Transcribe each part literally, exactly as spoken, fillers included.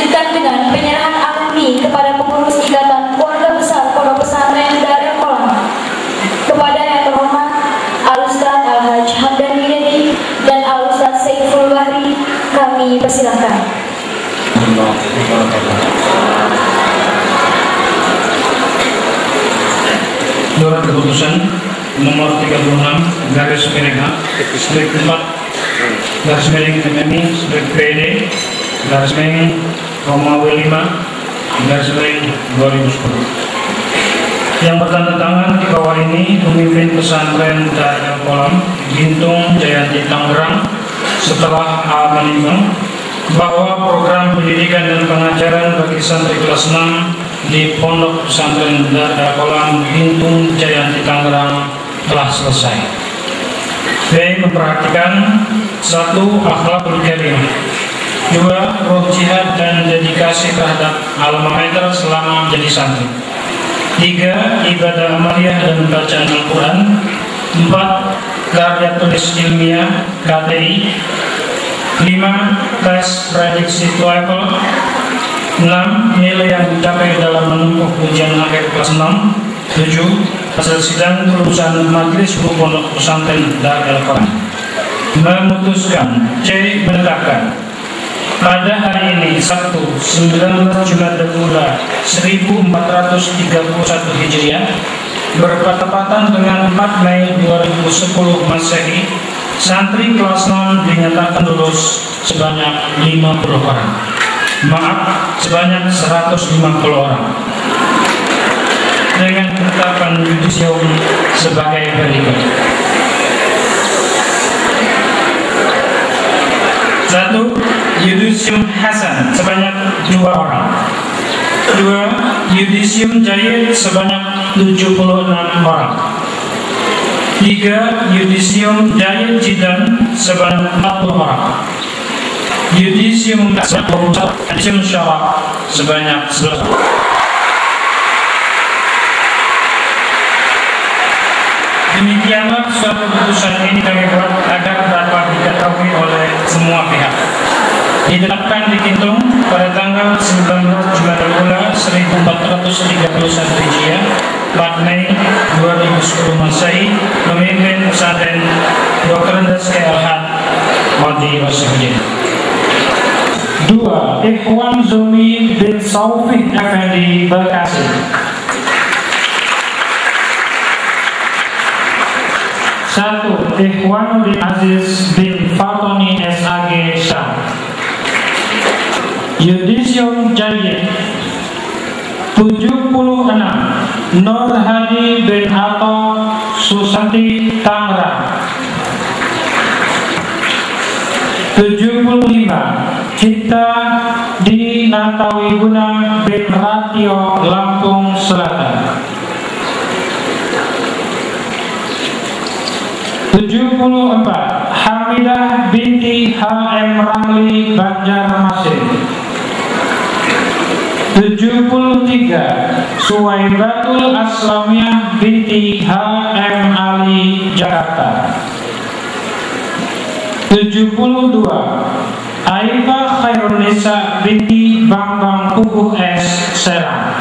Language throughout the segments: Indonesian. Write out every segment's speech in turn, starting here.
dilanjutkan dengan penyerahan alumni kepada pengurus Ikatan Keluarga Besar Pondok Pesantren Darul Qolam. Kepada yang terhormat Al-Ustaz Al-Haj Hamdan Hidayati dan Al-Ustaz Saiful Bahri, kami persilahkan. Surat keputusan nomor tiga puluh enam garis miring A strip empat garis miring M M I strip P D garis miring Roma W lima garis miring dua ribu sepuluh yang bertanda tangan di bawah ini pemimpin pesantren Darul Qolam Gintung Jayanti Tangerang setelah A meninggal bahwa program pendidikan dan pengajaran bagi santri kelas enam di Pondok Pesantren Darul Qolam Gintung Jayanti Tangerang telah selesai. B. Memperhatikan satu akhlakul karimah, dua roh jihad dan dedikasi terhadap alma mater selama menjadi santri, tiga ibadah amaliyah dan bacaan Al-Quran, empat karya tulis ilmiah K T I, lima tes prediksi TOEFL, enam nilai yang dicapai dalam menempuh ujian akhir kelas enam, tujuh hasil sidang kelulusan majelis pondok pesantren Darul Qolam. Memutuskan C. Menetapkan pada hari ini Sabtu sembilan belas Jumadil Ula seribu empat ratus tiga puluh satu Hijriah bertepatan dengan empat Mei dua ribu sepuluh Masehi, santri kelas enam dinyatakan lulus sebanyak lima puluh orang. Maaf, sebanyak seratus lima puluh orang. Dengan penetapan yudisium sebagai berikut. Satu, yudisium Hasan sebanyak dua orang. Dua, yudisium Jayid sebanyak tujuh puluh enam orang. Tiga, yudisium Jayid Jidan sebanyak empat puluh orang. Yudisium Yudisium Syaraf sebanyak sebelas orang. Demikianlah suatu keputusan ini kami buat agar dapat diketahui oleh semua pihak. Ditetapkan di Gintung pada tanggal sembilan belas Jumadil Ula seribu empat ratus tiga puluh satu Hijriah, empat Mei dua ribu sepuluh Masehi, pemimpin pesantren Doktor Andes K. Al-Had Wadi Wasifudin. Dua, Ikhwan Zumi bin Saufik Effendi Bekasi. Satu, Ikhwanuddin Aziz bin Fatoni S A G Syam. Yudisium Jayid tujuh puluh enam, Nur Hadi bin Ato Susanti Tangerang. Tujuh puluh lima, Cipta di Natawiguna bin Ratio Lampung Selatan. Tujuh puluh empat, Hamidah binti H M Ramli Banjarmasin. Tujuh puluh tiga, Suwaibatul Aslamiyah binti H M Ali Jakarta. Tujuh puluh dua, Aifah Khairunisa binti Bambang Puguh S Serang.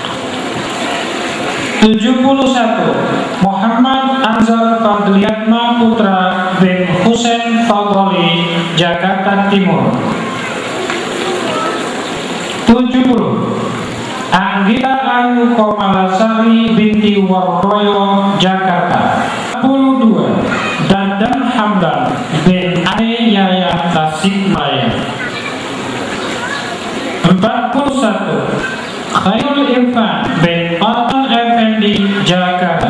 Tujuh puluh satu, Muhammad Anzar Fadliatma Putra bin Husain Fadli Jakarta Timur. Tujuh puluh, Anggita Ayu Komalasari binti Warroyo Jakarta. Empat puluh dua, Dandan Hamdan bin Ane Yaya Tasikmalaya. Empat puluh satu, Khairul Irfan bin Otan Effendi Jakarta.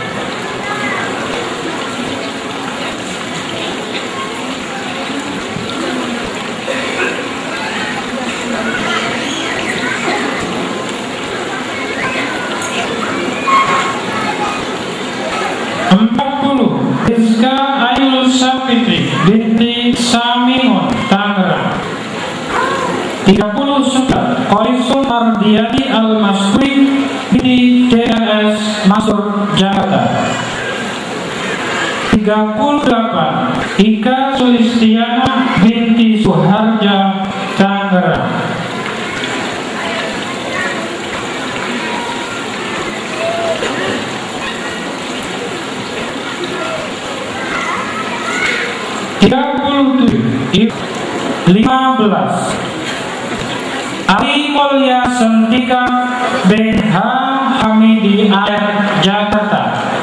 Empat puluh, Rizka Ayul Sapitri binti Samiun Tangerang. Tiga puluh sembilan, Qaisun Mardiani Al-Masri binti C L S Masur Jakarta. Tiga puluh delapan, Ika Sulistiana binti Suharja Tangerang. lima belas Ali Mulya Sentika bin H. Hamidi A R Jakarta.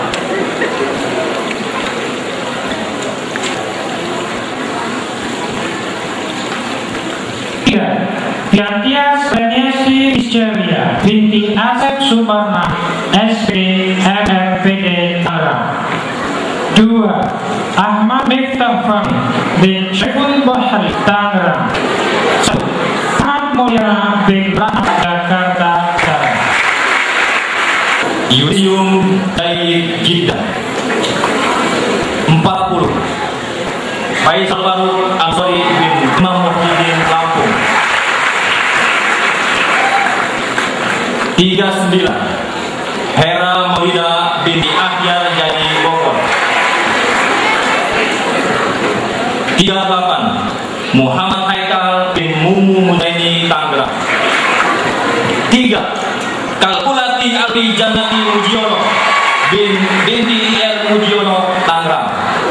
Tiga Tiantias Venesi Iscelia binti Asep Suparna S P M R P D Tangerang. Dua Ahmad Miftah Fahmi bin Syekul Bahri Tangerang. Satu Ahmad Mulya bin Rahmat Jakarta. Yusuf dari Jeddah. Empat puluh Faisal Faruk Ansori bin Imam Muhyiddin Lampung. Tiga sembilan Hera Maulida binti Ahyar Jadi Bogor. Tiga delapan Muhammad Haikal bin Mumu Mudaini Tangerang. Tiga Kalkulati Ali Janati Mujiono bin binti R Mujiono Tangerang.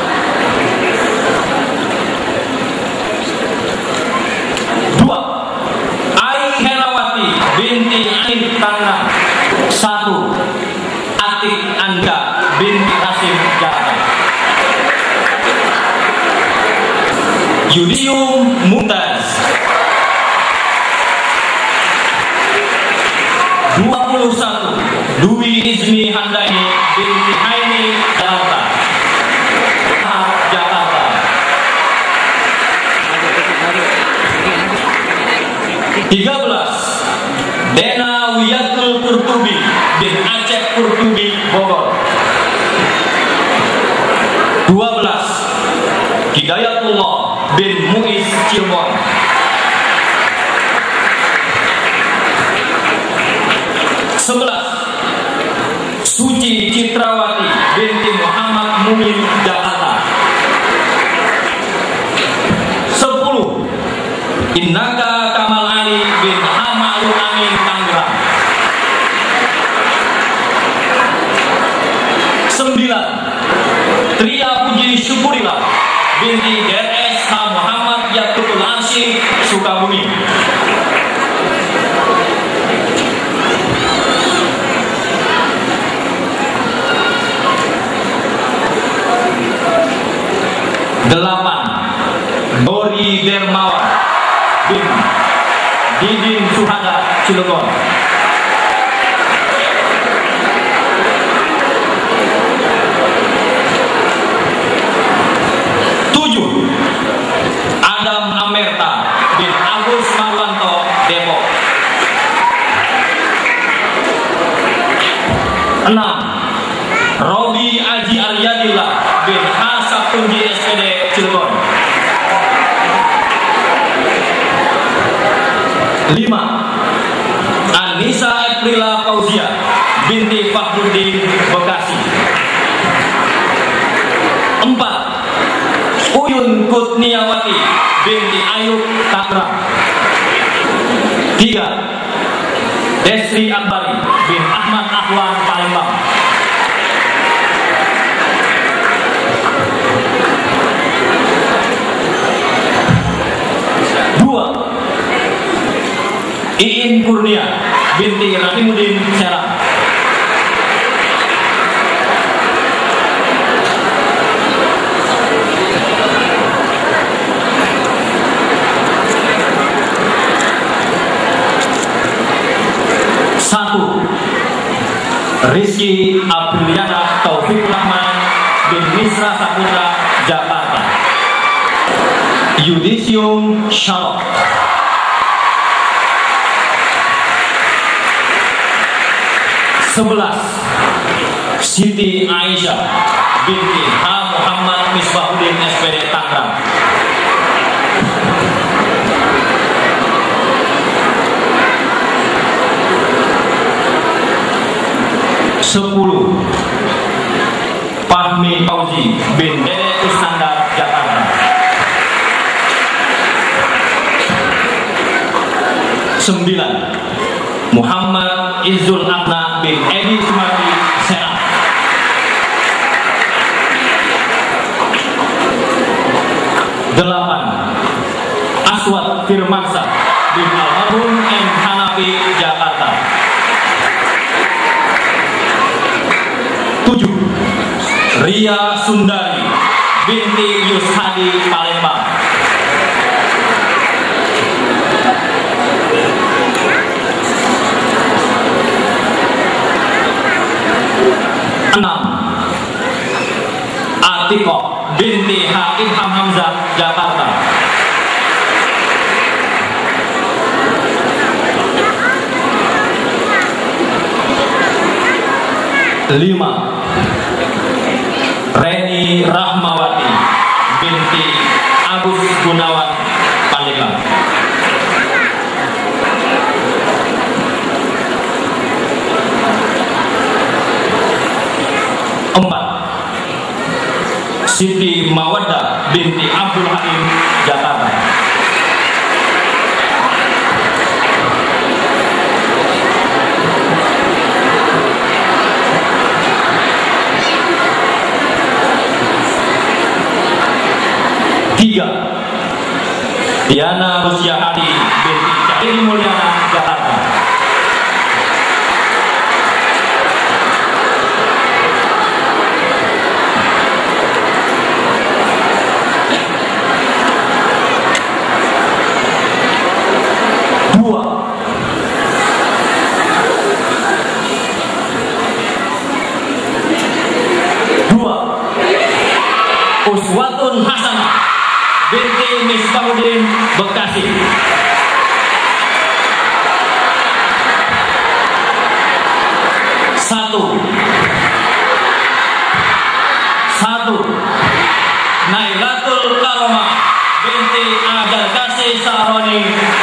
Dua Ai Herawati binti Ain Tangerang. Satu Atik Anda binti Hasim Jakarta. Yudium Mumtaz. Dua puluh satu Dwi Izmi Handani binti Haini Jakarta. Jakarta. Tiga belas Dena Wiyatul Kurtubi bin Aceh Kurtubi Bogor. Dua belas Hidayatullah bin Muiz Cirebon. Sebelas Suci Citrawati binti Muhammad Mumin Jakarta. Sepuluh Innaka Kamal Ali bin Hamalul Amin Tangerang. Sembilan Tria Puji Syukurillah binti D R S H Muhammad Yakutul Asyik Sukabumi. Delapan Dori Dermawan bin Didin Suhada Cilegon. Tujuh Adam Amerta bin Agus Marwanto Depok. Enam Robi Aji Aryadillah bin Hasab Tunji S P D Cilegon. Lima Anissa Aprila Fauzia binti Fakhruddin Bekasi. Empat Uyun Kutniawati binti Ayub Tangerang. Tiga Desri Akbari bin Ahmad Ahwan Palembang. Dua Iin Kurnia binti Rahimuddin Serang. Satu Rizky Apriliana Taufik Rahman bin Misra Saputra Jakarta. Yudisium Shalom. Sebelas Siti Aisyah binti H Muhammad Misbahuddin S P D Tangerang. Sepuluh Fahmi Fauzi bin Dede Iskandar Jakarta. Sembilan Muhammad Izul Adna bin Edi Sumardi Serang. Delapan Aswad Muhammad Firmansyah bin Almarhum M. Hanafi, Jakarta. Tujuh, Ria Sundari binti Yushadi, Palembang. Enam, Atikoh binti H. Ilham Hamzah, Jakarta. Lima, Reni Rahmawati binti Agus Gunawan, Pandeglang. Empat, Siti Mawaddah binti Abdul Halim, Jakarta. Tiga, Diana Rusia Hadi binti Cahiri Mulyana, Jakarta. Dua, Dua, Uswatun Hasanah binti Misbahuddin, Bekasi. Satu, Satu, Nailatul Karomah binti Agar Kasih Sahroni,